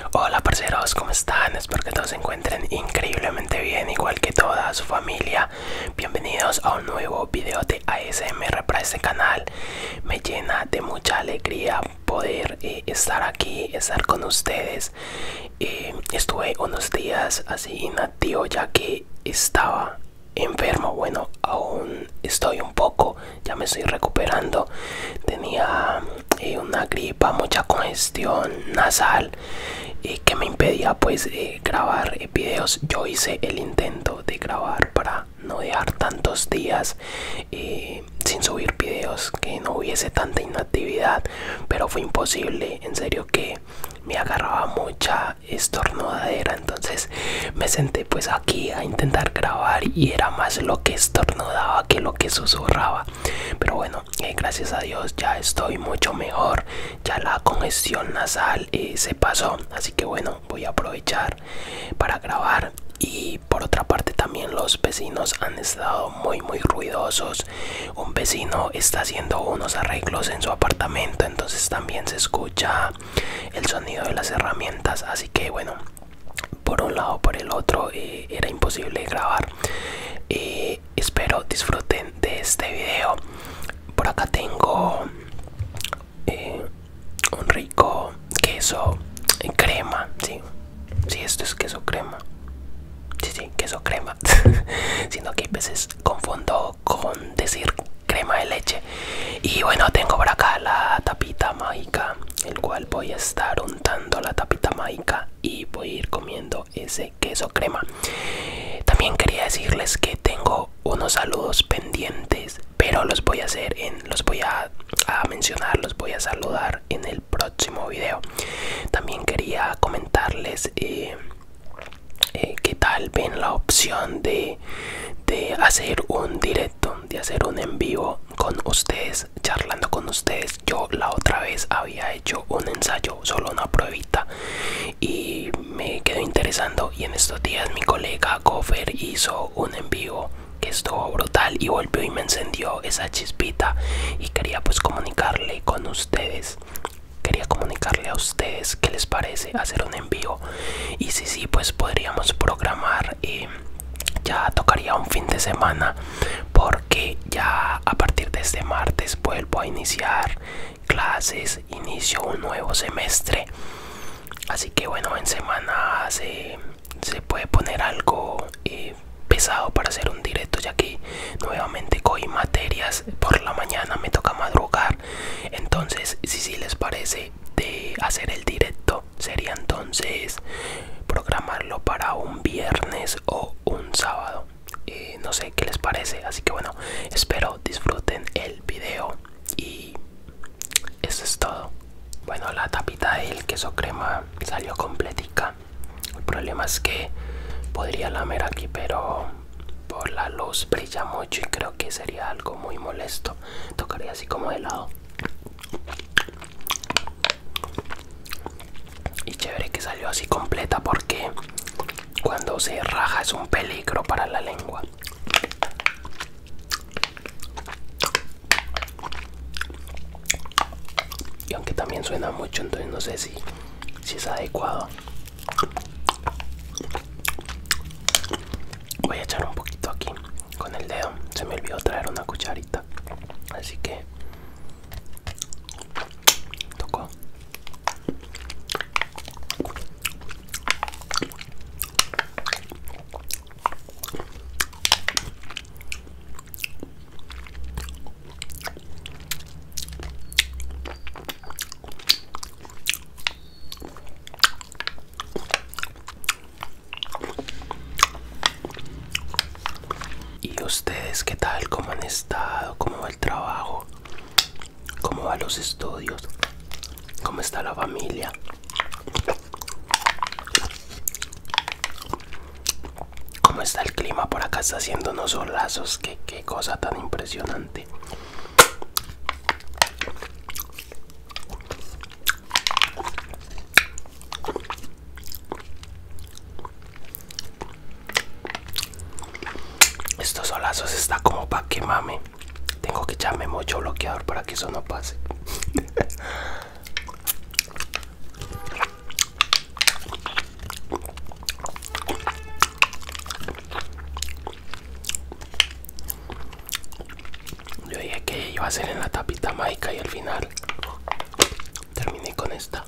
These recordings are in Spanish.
Hola parceros, ¿cómo están? Espero que todos se encuentren increíblemente bien, igual que toda su familia. Bienvenidos a un nuevo video de ASMR para este canal. Me llena de mucha alegría poder estar aquí, estar con ustedes. Estuve unos días así inactivo ya que estaba enfermo. Bueno, aún estoy un poco, ya me estoy recuperando. Tenía una gripa, mucha congestión nasal que me impedía pues grabar videos. Yo hice el intento de grabar para no dejar tantos días sin subir videos, que no hubiese tanta inactividad, pero fue imposible. En serio que me agarraba mucha estornudadera, entonces me senté pues aquí a intentar grabar y era más lo que estornudaba que lo que susurraba. Pero bueno, gracias a Dios ya estoy mucho mejor, ya la congestión nasal se pasó, así que bueno, voy a aprovechar para grabar. Y por otra parte también los vecinos han estado muy ruidosos. Un vecino está haciendo unos arreglos en su apartamento, entonces también se escucha el sonido de las herramientas, así que bueno, por un lado por el otro era imposible grabar. Espero disfruten de este video. Por acá tengo un rico queso crema, sí, esto es queso crema. Sí, queso crema. Sino que a veces confundo con decir crema de leche. Y bueno, tengo por acá la tapita mágica, el cual voy a estar untando la tapita mágica y voy a ir comiendo ese queso crema. También quería decirles que tengo unos saludos pendientes, pero los voy a hacer los voy a mencionar, los voy a saludar en el próximo video. También quería comentarles qué tal ven la opción de hacer un directo, de hacer un en vivo con ustedes, charlando con ustedes. Yo la otra vez había hecho un ensayo, solo una pruebita, y me quedó interesando, y en estos días mi colega Gofer hizo un en vivo que estuvo brutal y volvió y me encendió esa chispita y quería pues comunicarle con ustedes. Quería comunicarle a ustedes qué les parece hacer un en vivo, y sí, pues podríamos programar. Ya tocaría un fin de semana porque ya a partir de este martes vuelvo a iniciar clases, inicio un nuevo semestre, así que bueno, en semana se puede poner algo pesado para hacer un directo, ya que nuevamente cogí materias por la mañana, me toca madrugar. Entonces si les parece de hacer el directo, sería entonces programarlo para un viernes o un sábado. No sé qué les parece, así que bueno, espero disfruten el video y eso es todo. Bueno, la tapita del queso crema salió completica. El problema es que podría lamer aquí, pero por la luz brilla mucho y creo que sería algo muy molesto. Tocaría así como de lado. Y chévere que salió así completa, porque cuando se raja es un peligro para la lengua. Y aunque también suena mucho, entonces no sé si es adecuado. Voy a echar un poquito aquí con el dedo. Se me olvidó traer una cucharita, así que tocó. ¿Y ustedes qué tal? ¿Cómo han estado? ¿Cómo va el trabajo? ¿Cómo van los estudios? ¿Cómo está la familia? ¿Cómo está el clima? Por acá está haciendo unos solazos. Qué cosa tan impresionante. Estos solazos está como para que mame. Tengo que echarme mucho bloqueador para que eso no pase. hacer en la tapita mágica y al final terminé con esta.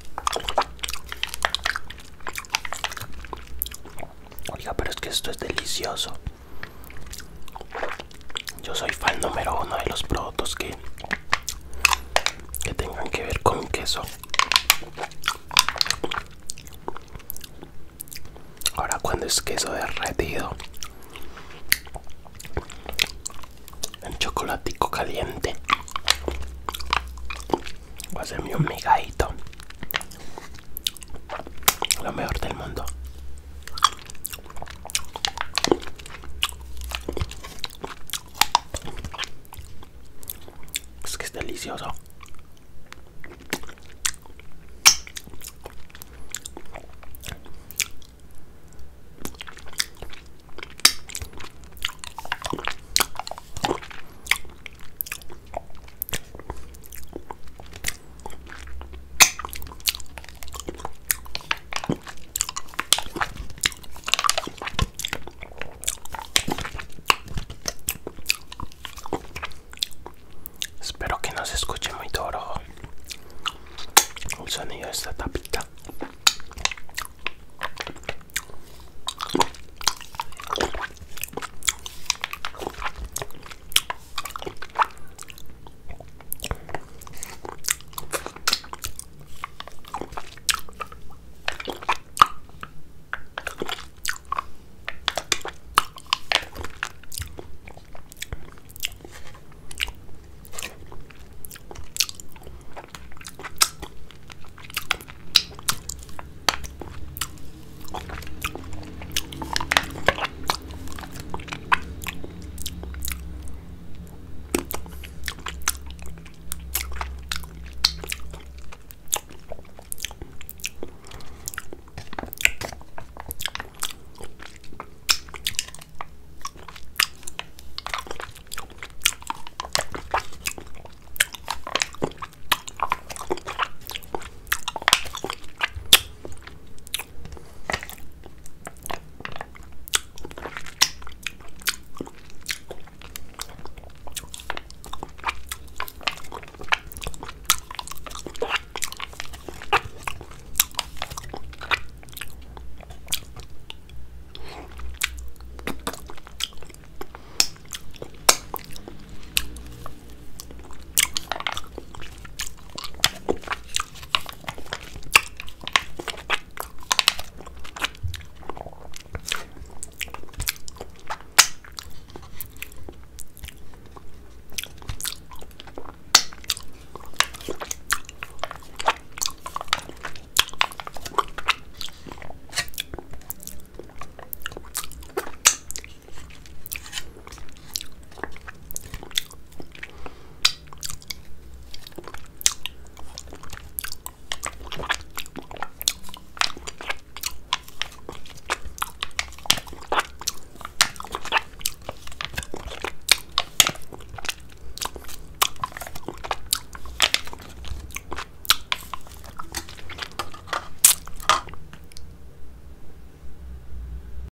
Oiga, pero es que esto es delicioso. Yo soy fan número uno de los productos que tengan que ver con queso. Ahora cuando es queso derretido en chocolatico caliente.